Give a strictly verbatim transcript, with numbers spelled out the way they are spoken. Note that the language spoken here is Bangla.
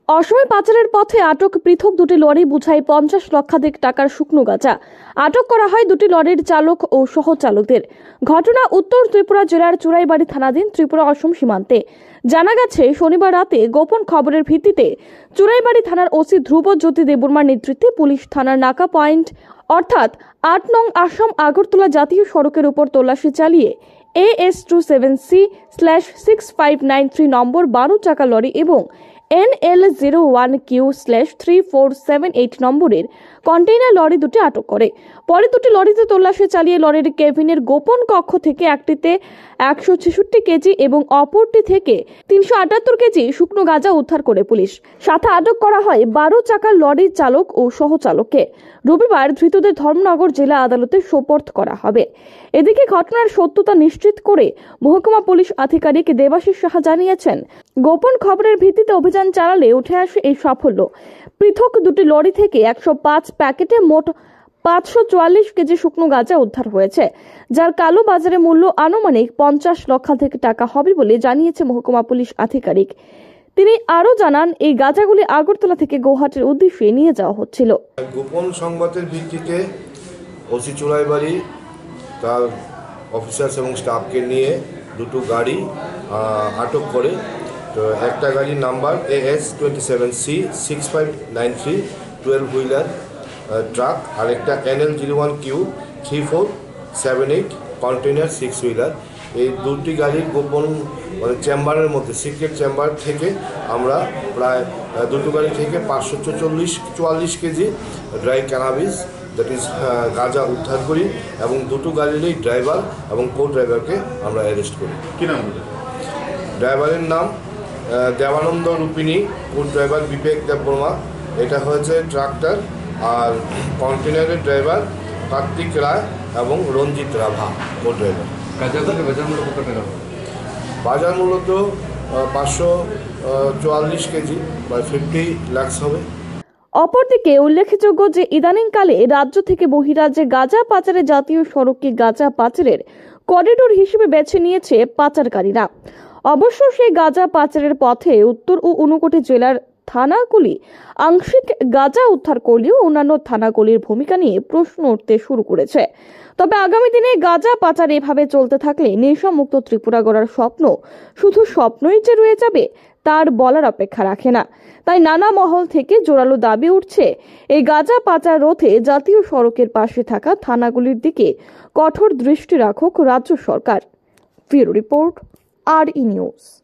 অসময়ে পাচারের পথে আটক পৃথক দুটি লরি বোঝাই পঞ্চাশ লক্ষাধিক টাকার শুকনো গাঁজা। আটক করা হয় দুটি লরির চালক ও সহ চালকদের। ঘটনা উত্তর ত্রিপুরা জেলার চুরাইবাড়ি থানাধীন ত্রিপুরা অসম সীমান্তে। জানা গেছে, শনিবার রাতে গোপন খবরের ভিত্তিতে চুরাইবাড়ি থানার ওসি ধ্রুবজ্যোতি দেববর্মার নেতৃত্বে পুলিশ থানার নাকা পয়েন্ট অর্থাৎ আট নং আসাম আগরতলা জাতীয় সড়কের উপর তল্লাশি চালিয়ে A S two seven C slash six five nine three number বারো চাকা লরি এবং N L zero one Q slash three four seven eight নম্বরের কন্টেইনার লরি দুটি আটক করে। পরে দুটি লরিতে তল্লাশি চালিয়ে লরির কেবিনের গোপন কক্ষ থেকে একটিতে একশো ছেষট্টি কেজি এবং অপরটি থেকে তিনশো আটাত্তর কেজি শুকনো গাঁজা উদ্ধার করে পুলিশ। সাথে আটক করা হয় বারো চাকার লরির চালক ও সহচালককে। রবিবার ধৃতদের ধর্মনগর জেলা আদালতে সোপর্দ করা হবে। এদিকে ঘটনার সত্যতা নিশ্চিত করে মহকুমা পুলিশ আধিকারিক দেবাশিস সাহা জানিয়েছেন, গোপন খবরের ভিত্তিতে অভিযান চালালে উঠে আসে এই সাফল্য। পৃথক দুটি লরি থেকে একশো পাঁচ প্যাকেটে মোট পাঁচশো চুয়াল্লিশ কেজি শুকনো গাঁজা উদ্ধার হয়েছে, যার কালো বাজারে মূল্য আনুমানিক পঞ্চাশ লক্ষাধিক টাকা হবে বলে জানিয়েছে মহকুমা পুলিশ আধিকারিক। তিনি আরো জানান, এই গাঁজাগুলি আগরতলা থেকে গুয়াহাটির উদ্দেশ্যে নিয়ে যাওয়া হচ্ছিল। গোপন সংবাদের ভিত্তিতে ওসি চুরাইবাড়ি তার অফিসার্স এবং স্টাফকে নিয়ে দুটো গাড়ি আটক করে। তো একটা গাড়ির number A S twenty seven C six five nine three twelve wheeler truck, আর একটা N L zero one Q three four seven eight container six wheeler. এই দুটি গাড়ির গোপন মানে চেম্বারের মধ্যে সিক্রেট চেম্বার থেকে আমরা প্রায় দুটো গাড়ি থেকে পাঁচশো চল্লিশ চুয়াল্লিশ KG dry cannabis that is ganja উদ্ধার করি এবং দুটো গাড়িরই ড্রাইভার এবং কো ড্রাইভারকে আমরা অ্যারেস্ট করি। কী নাম? ড্রাইভারের নাম দেবানন্দ রূপিণী, কো ড্রাইভার বিবেক দেববর্মা। এটা হয়েছে ট্রাক্টর। আর কন্টেনারের ড্রাইভার কার্তিক রায় এবং রঞ্জিত রাভা, কো ড্রাইভার। বাজার মূল্য তো পাঁচশো চুয়াল্লিশ কেজি বা ফিফটি লাক্স হবে। অপরদিকে উল্লেখযোগ্য যে ইদানিংকালে রাজ্য থেকে বহিরাজ্যে গাঁজা পাচারে জাতীয় সড়ককে গাঁজা পাচারের করিডোর হিসেবে বেছে নিয়েছে পাচারকারীরা। অবশ্য সেই গাঁজা পাচারের পথে উত্তর ও ঊনকোটি জেলার থানাগুলি আংশিক গাঁজা উদ্ধার করলেও অন্যান্য থানাগুলির ভূমিকা নিয়ে প্রশ্ন উঠতে শুরু করেছে। তবে আগামী দিনে গাঁজা পাচার এভাবে চলতে থাকলে নেশামুক্ত ত্রিপুরা গড়ার স্বপ্ন শুধু স্বপ্নই যে রয়ে যাবে তার বলার অপেক্ষা রাখে না। তাই নানা মহল থেকে জোরালো দাবি উঠছে, এই গাঁজা পাচার রোধে জাতীয় সড়কের পাশে থাকা থানাগুলির দিকে কঠোর দৃষ্টি রাখুক রাজ্য সরকার। Bureau report, R E news.